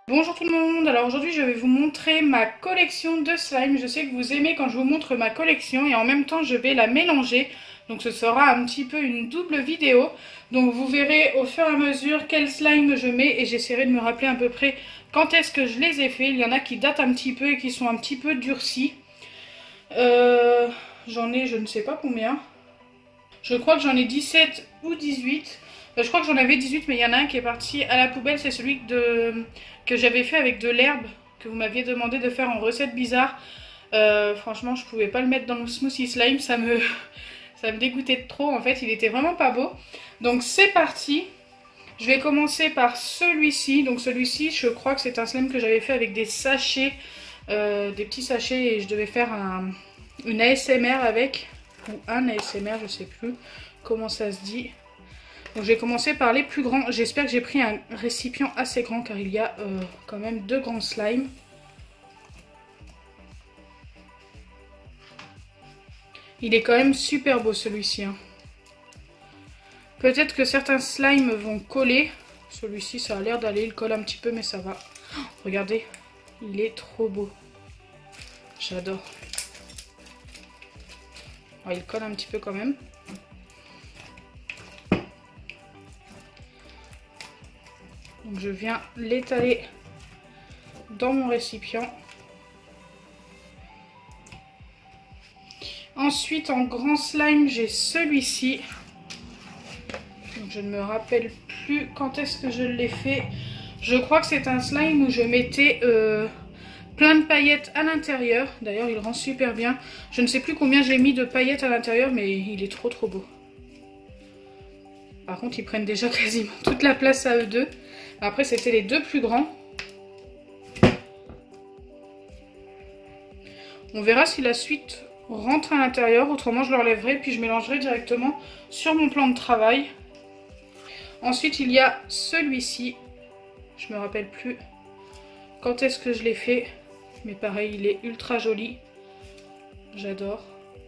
Bonjour tout le monde, alors aujourd'hui je vais vous montrer ma collection de slime. Je sais que vous aimez quand je vous montre ma collection et en même temps je vais la mélanger. Donc ce sera un petit peu une double vidéo. Donc vous verrez au fur et à mesure quel slime je mets et j'essaierai de me rappeler à peu près quand est-ce que je les ai fait. Il y en a qui datent un petit peu et qui sont un petit peu durcis. J'en ai je ne sais pas combien. Je crois que j'en ai 17 ou 18. Je crois que j'en avais 18 mais il y en a un qui est parti à la poubelle. C'est celui que j'avais fait avec de l'herbe, que vous m'aviez demandé de faire en recette bizarre. Franchement je pouvais pas le mettre dans le smoothie slime, ça me dégoûtait de trop en fait, il était vraiment pas beau. Donc c'est parti. Je vais commencer par celui-ci. Donc celui-ci je crois que c'est un slime que j'avais fait avec des sachets, des petits sachets, et je devais faire une ASMR avec, ou un ASMR, je sais plus comment ça se dit. Donc je vais commencer par les plus grands. J'espère que j'ai pris un récipient assez grand car il y a quand même deux grands slimes. Il est quand même super beau celui-ci. Hein. Peut-être que certains slimes vont coller. Celui-ci ça a l'air d'aller, il colle un petit peu mais ça va. Oh, regardez, il est trop beau. J'adore. Oh, il colle un petit peu quand même. Donc je viens l'étaler dans mon récipient. Ensuite en grand slime j'ai celui-ci. Donc je ne me rappelle plus quand est-ce que je l'ai fait. Je crois que c'est un slime où je mettais plein de paillettes à l'intérieur. D'ailleurs il rend super bien. Je ne sais plus combien j'ai mis de paillettes à l'intérieur mais il est trop beau. Par contre ils prennent déjà quasiment toute la place à eux deux. Après c'était les deux plus grands. On verra si la suite rentre à l'intérieur, autrement je le relèverai puis je mélangerai directement sur mon plan de travail. Ensuite il y a celui-ci, je me rappelle plus quand est-ce que je l'ai fait, mais pareil il est ultra joli, j'adore.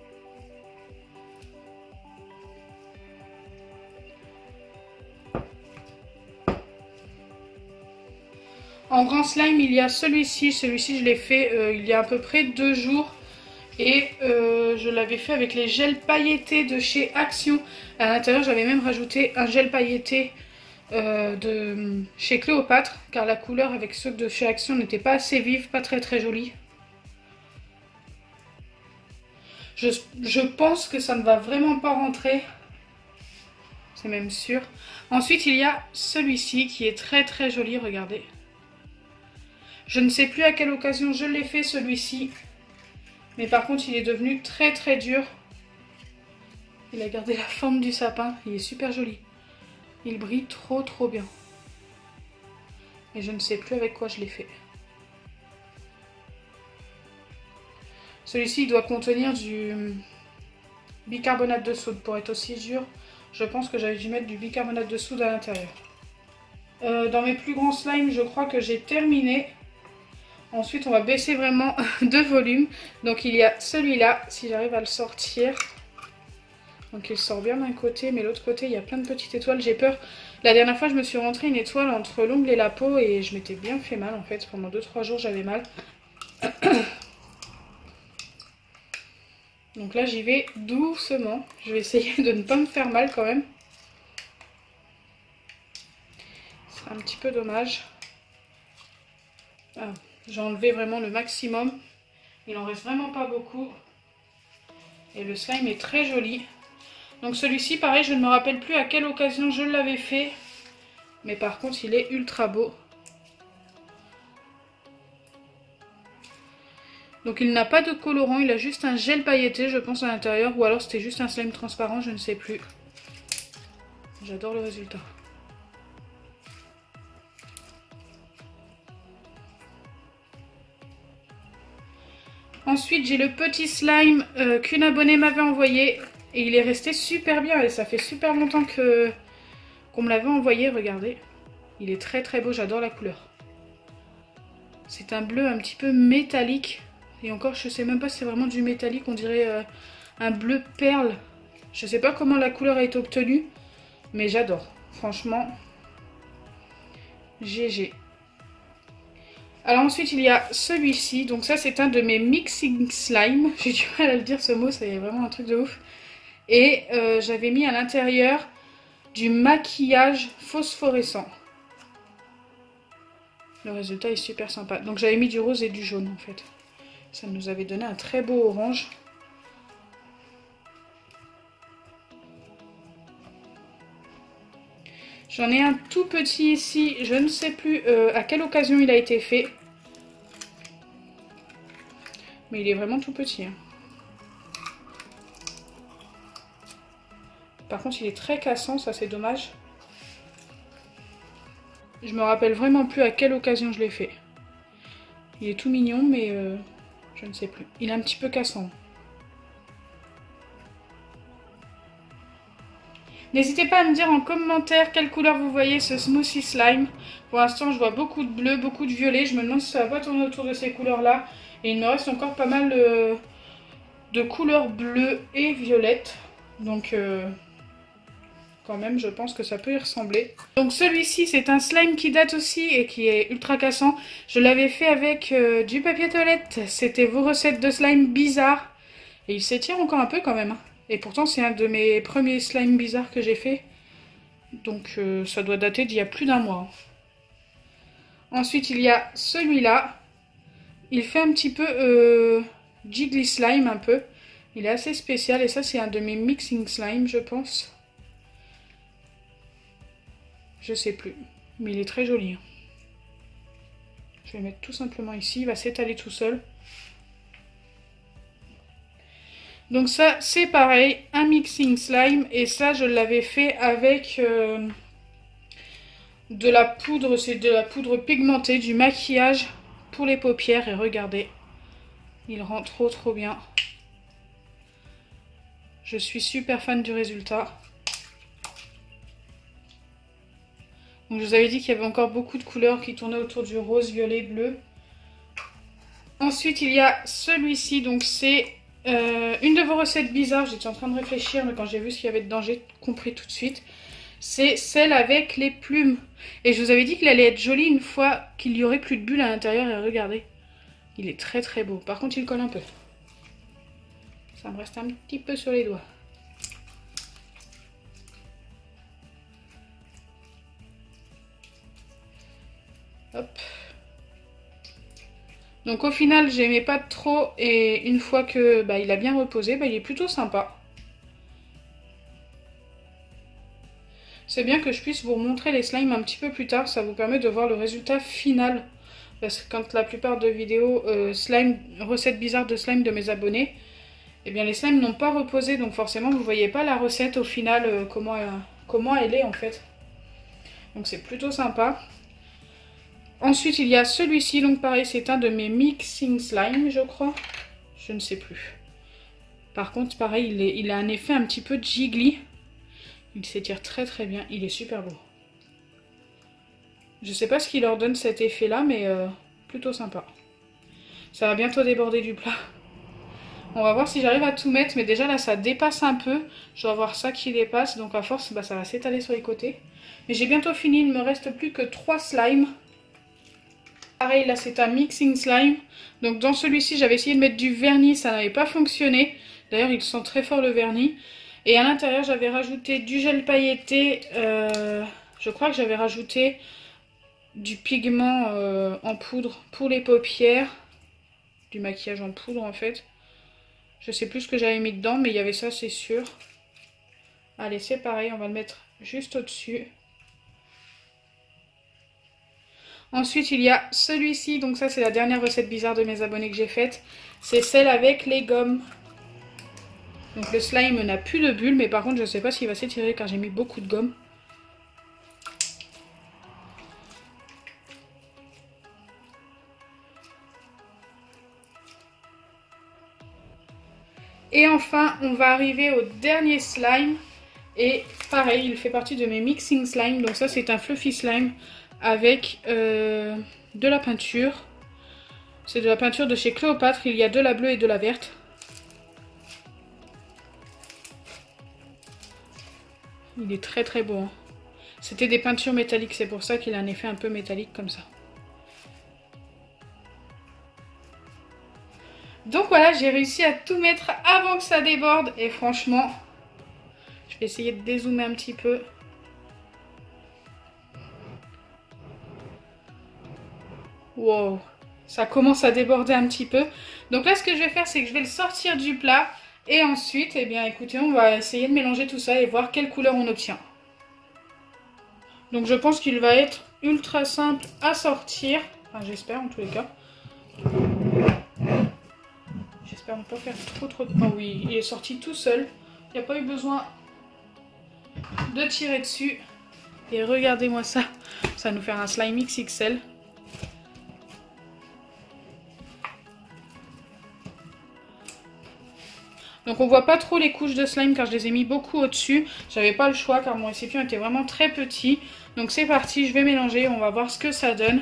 En grand slime il y a celui-ci je l'ai fait il y a à peu près 2 jours. Et je l'avais fait avec les gels pailletés de chez Action. À l'intérieur j'avais même rajouté un gel pailleté de chez Cléopâtre, car la couleur avec ceux de chez Action n'était pas assez vive, pas très jolie. Je pense que ça ne va vraiment pas rentrer, c'est même sûr. Ensuite il y a celui-ci qui est très joli, regardez. Je ne sais plus à quelle occasion je l'ai fait celui-ci. Mais par contre il est devenu très dur. Il a gardé la forme du sapin. Il est super joli. Il brille trop bien. Et je ne sais plus avec quoi je l'ai fait. Celui-ci il doit contenir du bicarbonate de soude. Pour être aussi dur, je pense que j'avais dû mettre du bicarbonate de soude à l'intérieur. Dans mes plus grands slimes je crois que j'ai terminé. Ensuite on va baisser vraiment de volume. Donc il y a celui-là, si j'arrive à le sortir. Donc il sort bien d'un côté, mais l'autre côté il y a plein de petites étoiles. J'ai peur. La dernière fois je me suis rentré une étoile entre l'ongle et la peau et je m'étais bien fait mal en fait. Pendant 2-3 jours j'avais mal. Donc là j'y vais doucement. Je vais essayer de ne pas me faire mal quand même. Ce sera un petit peu dommage. Ah, j'ai enlevé vraiment le maximum. Il en reste vraiment pas beaucoup. Et le slime est très joli. Donc celui-ci pareil, je ne me rappelle plus à quelle occasion je l'avais fait. Mais par contre il est ultra beau. Donc il n'a pas de colorant, il a juste un gel pailleté je pense à l'intérieur. Ou alors c'était juste un slime transparent, je ne sais plus. J'adore le résultat. Ensuite j'ai le petit slime qu'une abonnée m'avait envoyé. Et il est resté super bien et ça fait super longtemps qu'on me l'avait envoyé, regardez. Il est très beau, j'adore la couleur. C'est un bleu un petit peu métallique. Et encore je sais même pas si c'est vraiment du métallique, on dirait un bleu perle. Je sais pas comment la couleur a été obtenue, mais j'adore. Franchement, GG. Alors ensuite il y a celui-ci, donc ça c'est un de mes mixing slime, j'ai du mal à le dire ce mot, c'est vraiment un truc de ouf. Et j'avais mis à l'intérieur du maquillage phosphorescent. Le résultat est super sympa. Donc j'avais mis du rose et du jaune en fait. Ça nous avait donné un très beau orange. J'en ai un tout petit ici, je ne sais plus à quelle occasion il a été fait. Mais il est vraiment tout petit. Hein. Par contre il est très cassant, ça c'est dommage. Je me rappelle vraiment plus à quelle occasion je l'ai fait. Il est tout mignon mais je ne sais plus. Il est un petit peu cassant. N'hésitez pas à me dire en commentaire quelle couleur vous voyez ce smoothie slime. Pour l'instant je vois beaucoup de bleu, beaucoup de violet. Je me demande si ça va pas tourner autour de ces couleurs là. Et il me reste encore pas mal de couleurs bleues et violettes. Donc quand même je pense que ça peut y ressembler. Donc celui-ci c'est un slime qui date aussi et qui est ultra cassant. Je l'avais fait avec du papier toilette. C'était vos recettes de slime bizarres. Et il s'étire encore un peu quand même. Et pourtant c'est un de mes premiers slimes bizarres que j'ai fait. Donc ça doit dater d'il y a plus d'un mois. Ensuite il y a celui-là. Il fait un petit peu jiggly slime un peu. Il est assez spécial et ça c'est un de mes mixing slime je pense. Je sais plus. Mais il est très joli. Je vais le mettre tout simplement ici. Il va s'étaler tout seul. Donc ça c'est pareil, un mixing slime et ça je l'avais fait avec de la poudre, c'est de la poudre pigmentée, du maquillage pour les paupières et regardez, il rend trop bien. Je suis super fan du résultat. Donc je vous avais dit qu'il y avait encore beaucoup de couleurs qui tournaient autour du rose, violet, bleu. Ensuite il y a celui-ci, donc c'est... une de vos recettes bizarres, j'étais en train de réfléchir, mais quand j'ai vu ce qu'il y avait dedans, j'ai compris tout de suite. C'est celle avec les plumes. Et je vous avais dit qu'il allait être joli une fois qu'il y aurait plus de bulles à l'intérieur. Et regardez, il est très beau. Par contre, il colle un peu. Ça me reste un petit peu sur les doigts. Hop. Donc au final j'aimais pas trop et une fois que il a bien reposé, il est plutôt sympa. C'est bien que je puisse vous remontrer les slimes un petit peu plus tard, ça vous permet de voir le résultat final. Parce que quand la plupart de vidéos recettes bizarres de slime de mes abonnés, eh bien les slimes n'ont pas reposé, donc forcément vous voyez pas la recette au final, comment elle est en fait. Donc c'est plutôt sympa. Ensuite, il y a celui-ci, donc pareil, c'est un de mes mixing slime, je crois. Je ne sais plus. Par contre, pareil, il a un effet un petit peu jiggly. Il s'étire très bien, il est super beau. Je sais pas ce qui leur donne cet effet-là, mais plutôt sympa. Ça va bientôt déborder du plat. On va voir si j'arrive à tout mettre, mais déjà là, ça dépasse un peu. Je dois avoir ça qui dépasse, donc à force, ça va s'étaler sur les côtés. Mais j'ai bientôt fini, il ne me reste plus que 3 slimes. Pareil, là c'est un mixing slime. Donc dans celui-ci j'avais essayé de mettre du vernis, ça n'avait pas fonctionné. D'ailleurs il sent très fort le vernis. Et à l'intérieur j'avais rajouté du gel pailleté. Je crois que j'avais rajouté du pigment en poudre pour les paupières. Du maquillage en poudre en fait. Je sais plus ce que j'avais mis dedans mais il y avait ça c'est sûr. Allez c'est pareil, on va le mettre juste au-dessus. Ensuite, il y a celui-ci. Donc ça, c'est la dernière recette bizarre de mes abonnés que j'ai faite. C'est celle avec les gommes. Donc le slime n'a plus de bulles. Mais par contre, je ne sais pas s'il va s'étirer car j'ai mis beaucoup de gomme. Et enfin, on va arriver au dernier slime. Et pareil, il fait partie de mes mixing slime. Donc ça, c'est un fluffy slime avec de la peinture. C'est de la peinture de chez Cléopâtre. Il y a de la bleue et de la verte. Il est très beau. Hein. C'était des peintures métalliques. C'est pour ça qu'il a un effet un peu métallique comme ça. Donc voilà, j'ai réussi à tout mettre avant que ça déborde. Et franchement, je vais essayer de dézoomer un petit peu. Wow, ça commence à déborder un petit peu. Donc là, ce que je vais faire, c'est que je vais le sortir du plat. Et ensuite, eh bien écoutez, on va essayer de mélanger tout ça et voir quelle couleur on obtient. Donc je pense qu'il va être ultra simple à sortir. Enfin, j'espère en tous les cas. J'espère ne pas faire trop de... Oh oui, il est sorti tout seul. Il n'y a pas eu besoin de tirer dessus. Et regardez-moi ça. Ça va nous faire un slime XXL. Donc on voit pas trop les couches de slime car je les ai mis beaucoup au-dessus. J'avais pas le choix car mon récipient était vraiment très petit. Donc c'est parti, je vais mélanger, on va voir ce que ça donne.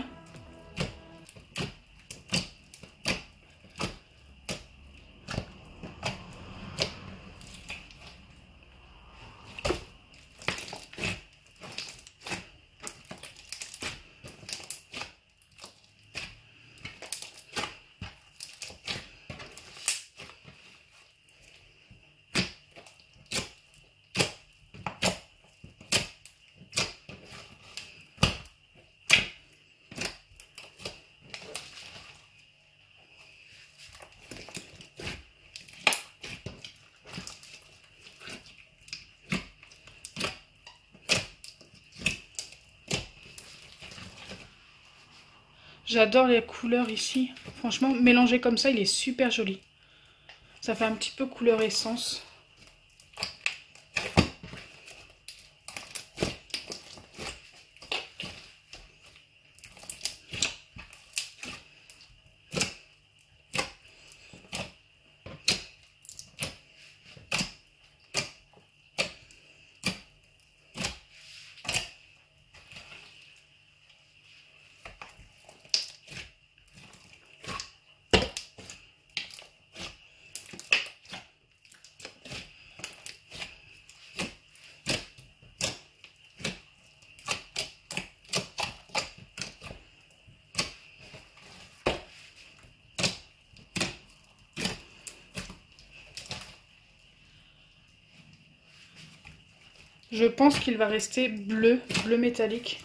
J'adore les couleurs ici. Franchement, mélangé comme ça, il est super joli. Ça fait un petit peu couleur essence. Je pense qu'il va rester bleu, bleu métallique.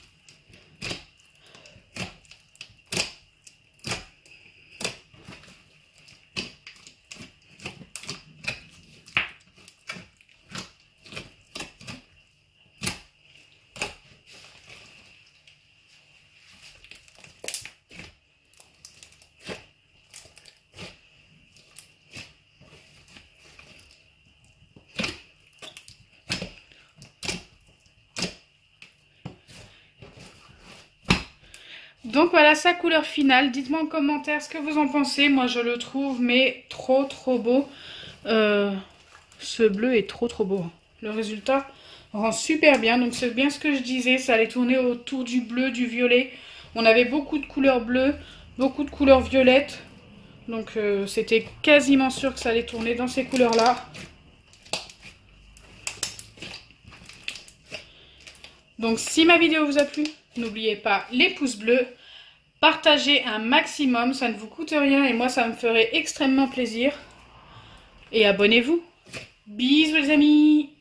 Donc voilà sa couleur finale. Dites-moi en commentaire ce que vous en pensez. Moi je le trouve mais trop beau. Ce bleu est trop beau. Le résultat rend super bien. Donc c'est bien ce que je disais. Ça allait tourner autour du bleu, du violet. On avait beaucoup de couleurs bleues, beaucoup de couleurs violettes. Donc c'était quasiment sûr que ça allait tourner dans ces couleurs-là. Donc si ma vidéo vous a plu, n'oubliez pas les pouces bleus. Partagez un maximum, ça ne vous coûte rien et moi ça me ferait extrêmement plaisir. Et abonnez-vous. Bisous les amis!